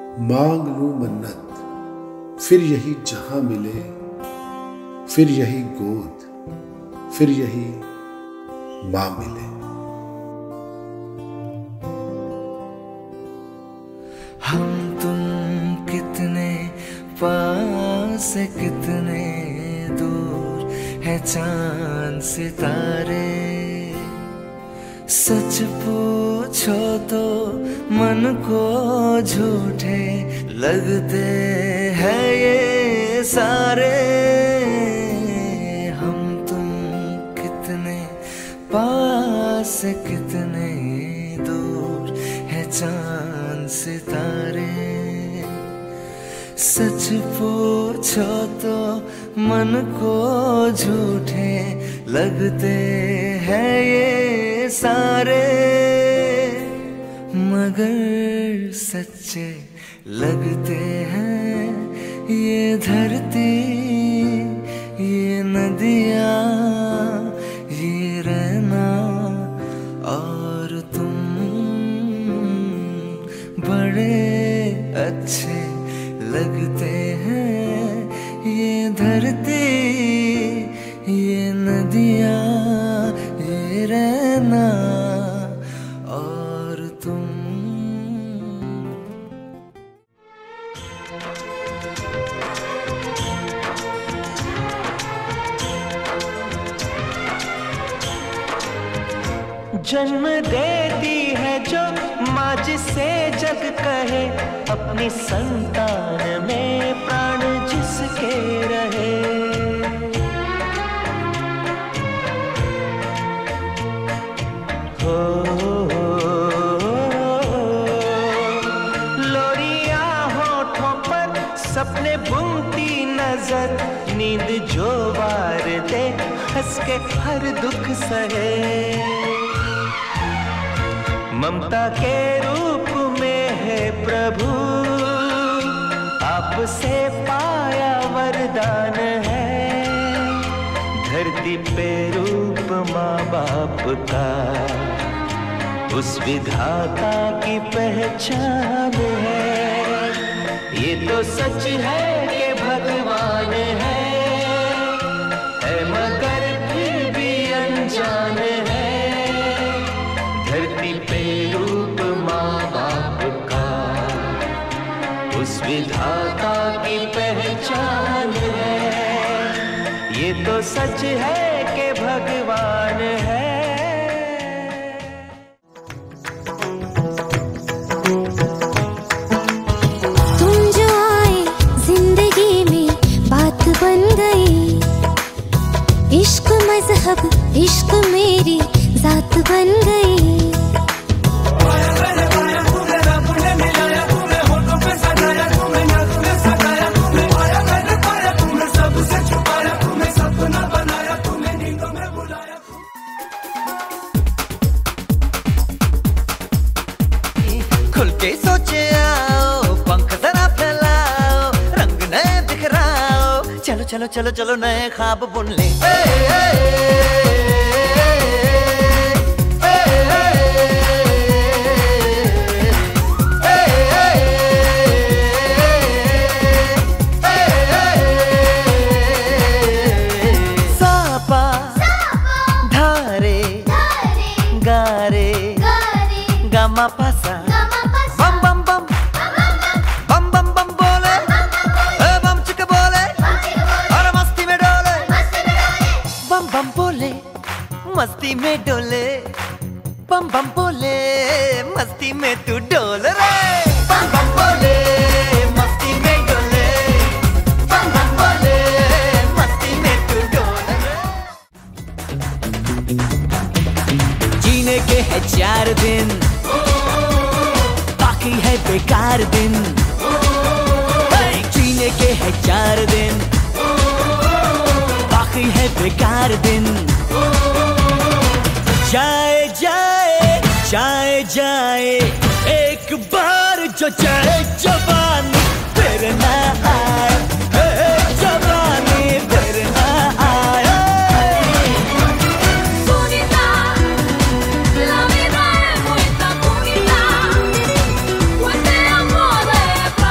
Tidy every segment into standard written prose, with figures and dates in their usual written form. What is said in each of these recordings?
मांग लूं मन्नत, फिर यही जहां मिले, फिर यही गोद, फिर यही मां मिले। हम तुम कितने पास है, कितने दूर है चांद सितारे। सच पूछो तो मन को झूठे लगते हैं ये सारे। हम तुम कितने पास है, कितने दूर है चांद सितारे। सच पूछो तो मन को झूठे लगते हैं ये सारे, मगर सच्चे लगते हैं ये धरती, ये नदियाँ, ये रहना और तुम। बड़े अच्छे लगते हैं ये धरती, ये नदियाँ, ये रहना और तुम। जन्म देती है जो माँ, जिसे जग कहे अपनी संतान में प्राण जिसके रहे। हो लोरिया होठों पर सपने बुनती नजर, नींद जो वार दे हंस के हर दुख सहे। ममता के रूप में है प्रभु, आपसे पाया वरदान है। धरती पे रूप माँ बाप का, उस विधाता की पहचान है। ये तो सच है कि भगवान है मगर फिर भी अनजान है। धरती पे रूप माँ बाप का, उस विधाता की पहचान है। ये तो सच है कि भगवान है। तुम जो आए जिंदगी में बात बन गई, इश्क मजहब इश्क मेरी जात बन गई। खुल के सोचे आओ, पंख जरा फैलाओ, रंग नए बिखराओ। चलो चलो चलो चलो नए ख्वाब बुन ले। सापा धारे गारे गामा पासा, बम बम बम बम बम बम बोले, बम चिक बोले और मस्ती में डोले। बम बम बोले मस्ती में डोले, बम बम बोले मस्ती में तू डोल रे। बम बम बोले मस्ती में डोले, बम बम बोले मस्ती में तू डोल रे। जीने के है 4 दिन, बाकी है बेकार दिन। जीने के है 4 दिन, बाकी है बेकार दिन। जाए जाए जाए जाए एक बार जो जाए जवानी, फिर ना आए जवानी, फिर ना आए। La vida es muy bonita, fuerte amor.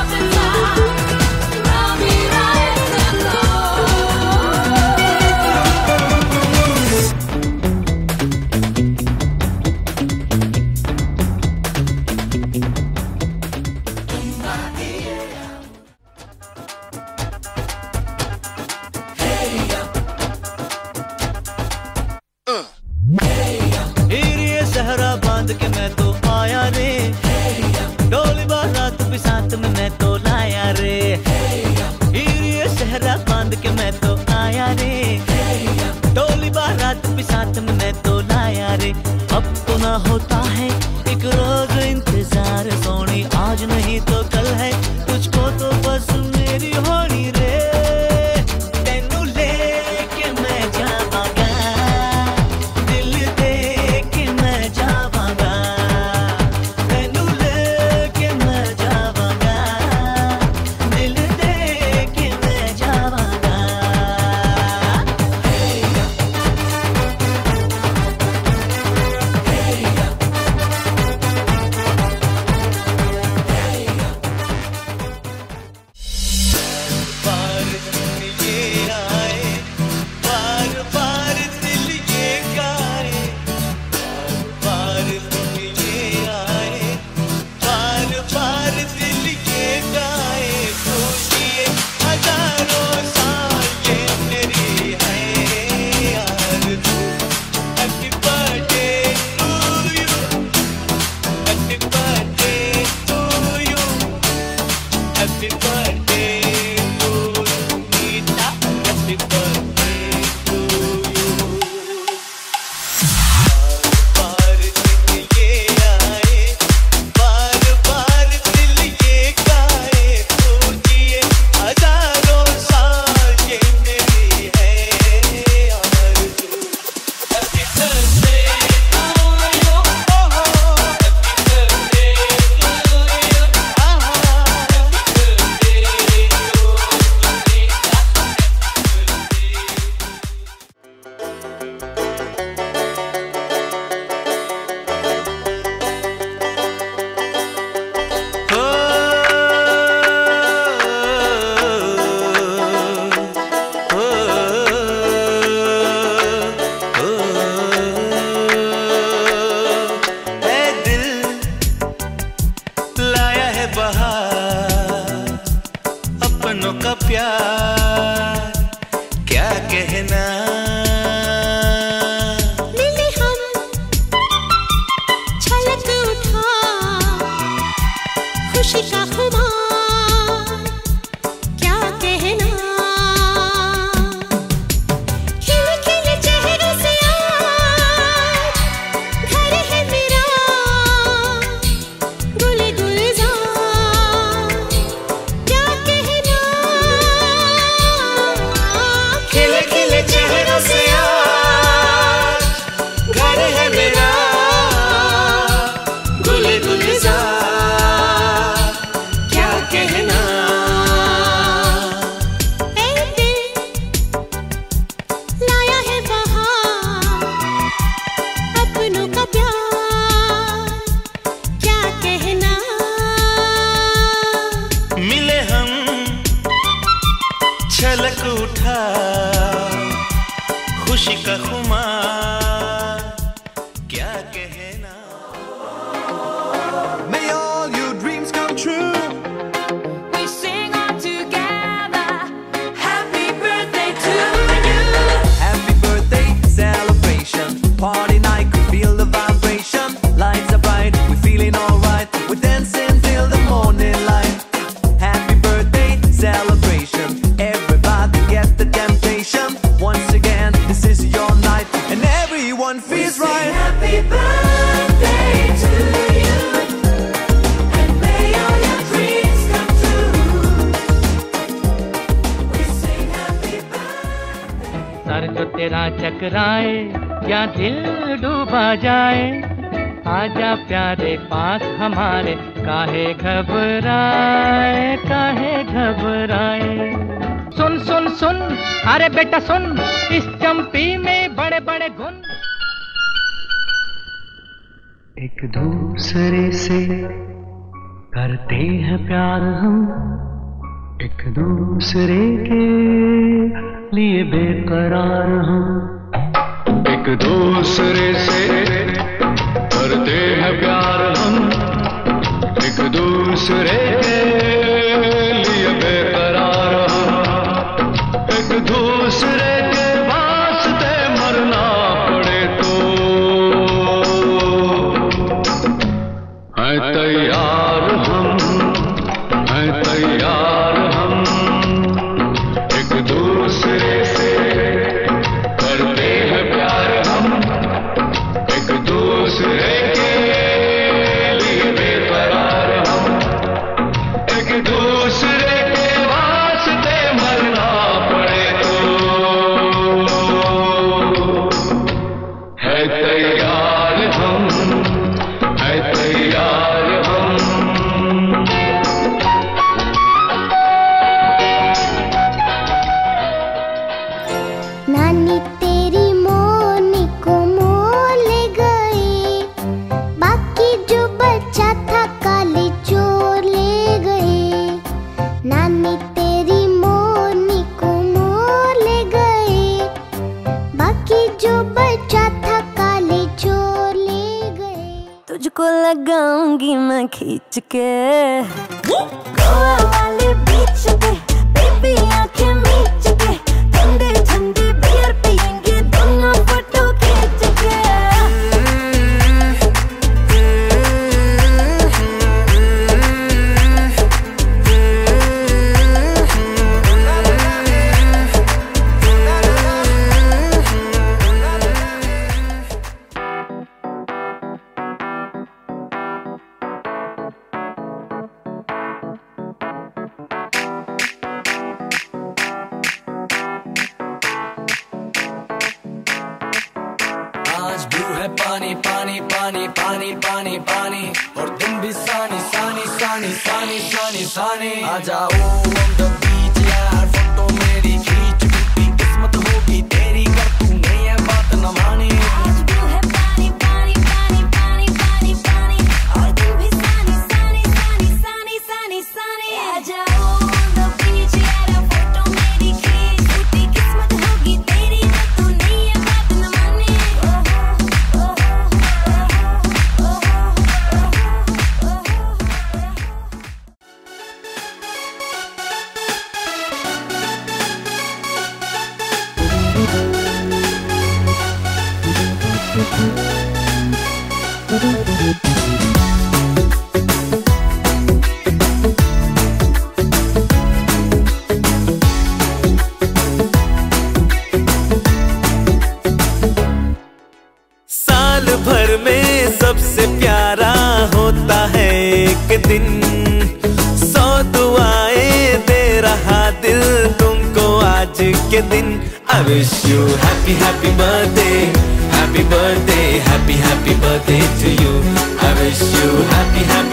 होता है एक रोज इंतजार सोनी, आज नहीं तो कल है, तुझको तो बस मेरी होनी रे। तेनू लेके मैं जावांगा, दिल दे के मैं जावांगा, तेनू लेके मैं जावांगा, दिल दे के मैं जावांगा। अपनों का प्यार क्या कहना, मिले हम छलक उठा खुशी का खुमार क्या कहना, खिले खिले चेहरों से आज घर है मेरा गुल गुलजार क्या कहना, खिले खिले चेहरों से आज घर है मेरा गुल गुलजार क्या कहना। ऐ दिल लाया है बहार अपनों का प्यार क्या कहना, मिले हम छलक उठा खुशी का खुमार क्या कहना। May all your dreams come true. We sing all together. Happy birthday to you. Happy birthday celebration, party night, could feel the vibration. Lights are bright, we're feeling alright. We're dancing till the morning light. Happy birthday celebration, everybody get the temptation. Once again, this is your night, and everyone feels right. Happy birthday to you. And may all your dreams come true. We sing happy birthday. सर जो तेरा चकराए या दिल डूबा जाए, आजा प्यारे पास हमारे, काहे घबराए काहे घबराए। सुन सुन सुन अरे बेटा सुन, इस चंपी में बड़े बड़े गुण। एक दूसरे से करते हैं प्यार हम, एक दूसरे के लिए बेकरार हम। एक दूसरे से करते हैं प्यार हम, एक दूसरे के लिए बेकरार हम। एक दूसरे के वास्ते मरना पड़े तो हैं तैयार हम, हैं तैयार हम। एक दूसरे से करते हैं प्यार हम, एक दूसरे खींच के गोवा वाले बीच पे बेबी आंखें मीच के ठंडे ठंडे बियर पियेंगे दोनों फोटो खींच के आज ब्लू है पानी पानी पानी पानी पानी पानी और तुम भी सानी सानी सानी सानी सानी सानी आ जाओ on the beach यार फोटो मेरी खींच टूटी किस्मत होगी तेरी कर तूने ये बात न मानी आज ब्लू है पानी पानी पानी पानी पानी पानी और तुम भी सानी सानी सानी सानी सानी सानी आ जाओ on the beach यार फोटो मेरी खींच टूटी किस्मत होगी तेरी पर तूने ये बात न मानी साल भर में सबसे प्यारा होता है एक दिन 100 दुआएं दे रहा दिल तुमको आज के दिन I wish you happy happy birthday happy birthday happy happy birthday to you I wish you happy happy